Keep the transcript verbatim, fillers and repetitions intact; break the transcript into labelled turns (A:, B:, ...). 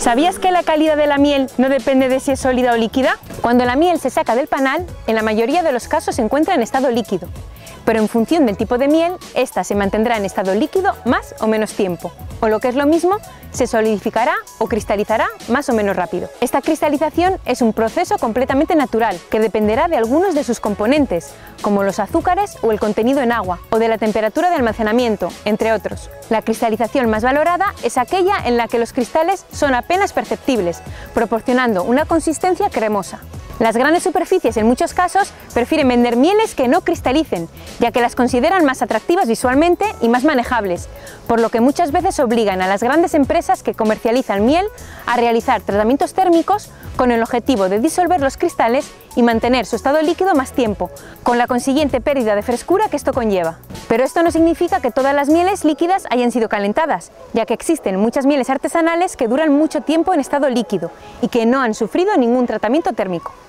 A: ¿Sabías que la calidad de la miel no depende de si es sólida o líquida? Cuando la miel se saca del panal, en la mayoría de los casos se encuentra en estado líquido, pero en función del tipo de miel, esta se mantendrá en estado líquido más o menos tiempo, o lo que es lo mismo, se solidificará o cristalizará más o menos rápido. Esta cristalización es un proceso completamente natural que dependerá de algunos de sus componentes, como los azúcares o el contenido en agua, o de la temperatura de almacenamiento, entre otros. La cristalización más valorada es aquella en la que los cristales son apenas perceptibles, proporcionando una consistencia cremosa. Las grandes superficies en muchos casos prefieren vender mieles que no cristalicen, ya que las consideran más atractivas visualmente y más manejables, por lo que muchas veces obligan a las grandes empresas que comercializan miel a realizar tratamientos térmicos con el objetivo de disolver los cristales y mantener su estado líquido más tiempo, con la consiguiente pérdida de frescura que esto conlleva. Pero esto no significa que todas las mieles líquidas hayan sido calentadas, ya que existen muchas mieles artesanales que duran mucho tiempo en estado líquido y que no han sufrido ningún tratamiento térmico.